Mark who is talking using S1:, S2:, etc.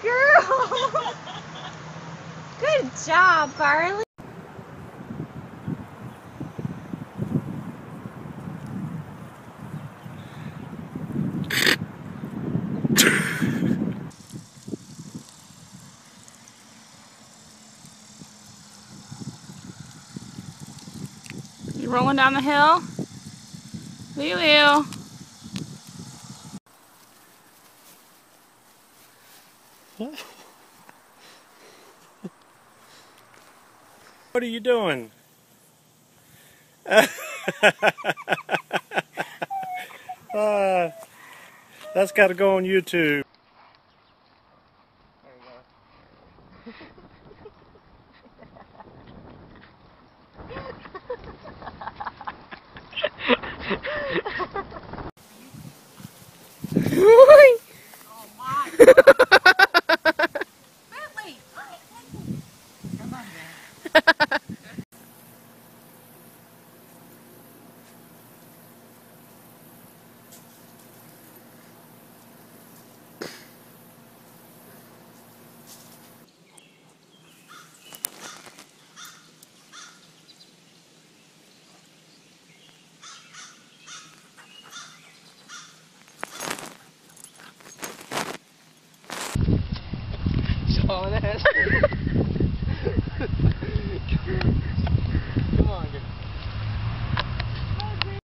S1: girl. Good job, Barley.
S2: You rolling down the hill? Lulu.
S3: What are you doing? That's got to go on YouTube.
S1: Oh my. Bentley. Come on, man.
S4: Showing it.